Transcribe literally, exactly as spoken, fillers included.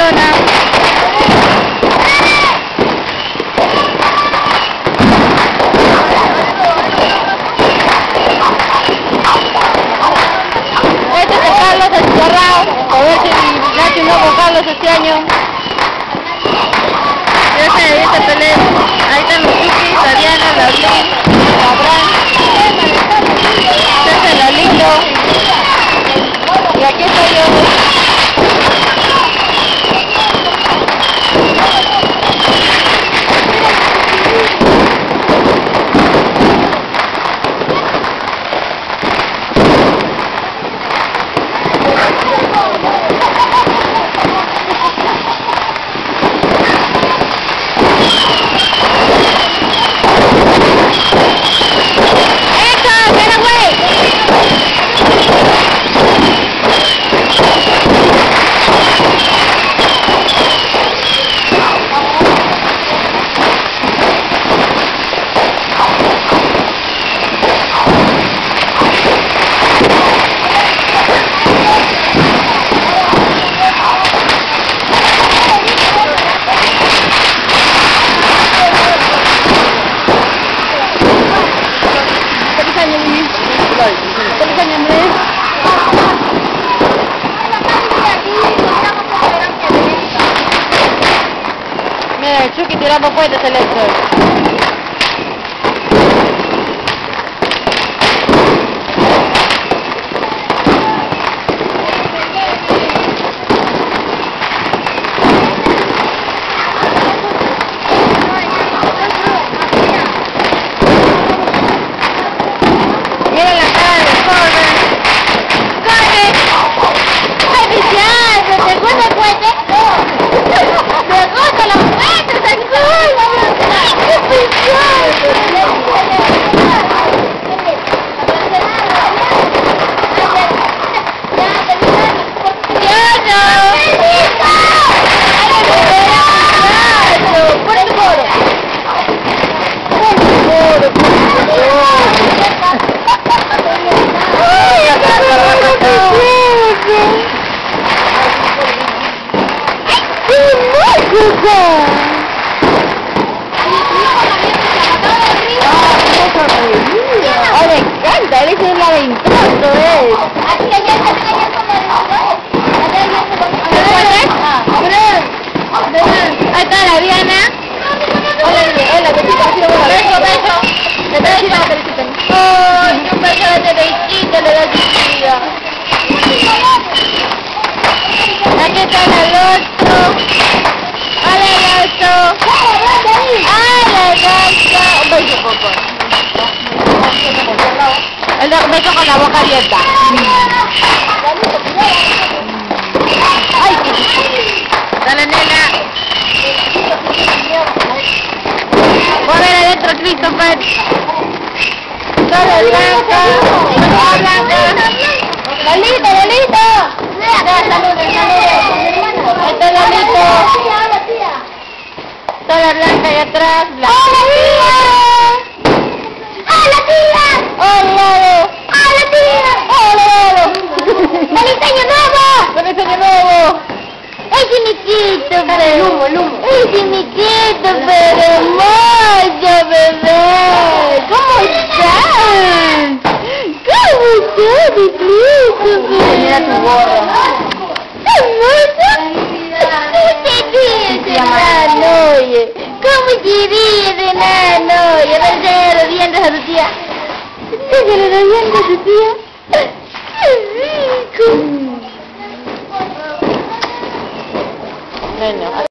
Barcelona. Este es el Carlos Escorrao, a ver si nace un nuevo Carlos este año. Y este, este pelea, ahí están los Chukis, la Diana, la Blin, la Bran. Este es el Lalito. Y aquí estoy yo. Mira, el Chucky tirando puentes el Héctor. ¡Oh, me encanta! ¡Eres un laberintoso, eh! Ahí está la Diana. Hola, hola, besito, beso, beso. Le felicito, le felicito. ¡Oh, un beso de te felicito, le doy chiquilla! Aquí está el oso. ¡Hola, el oso! ¡Hola, el oso! Un beso, Coco. El beso con la boca abierta. ¡Ay, qué chiquito! ¡Dale, nena! ¡Voy a ver adentro, Christopher! ¡Dale, Blanca! ¡Dale, Blanca! ¡Lalito, Lalito! ¡Ahí está Lalito! Está la Blanca ahí atrás. ¡Hola, tía! ¡Hola, tía! ¡Hola, ¡hola, tía! ¡Hola, ¡feliz año nuevo! ¡Feliz año nuevo! ¡Ese mi Christopher! ¡Lumo, lumo! ¡Ese mi Christopher, hermoso, bebé! ¿Cómo estás? ¿Cómo estás, mi Christopher? Mira tu gorro. ¿Hermoso? ¿Qué te enano, oye? ¿Cómo te ríes, enano? Y a ver, enséñale los dientes a tu tía. Enséñale los dientes a tu tía. ¡Qué rico! Bueno.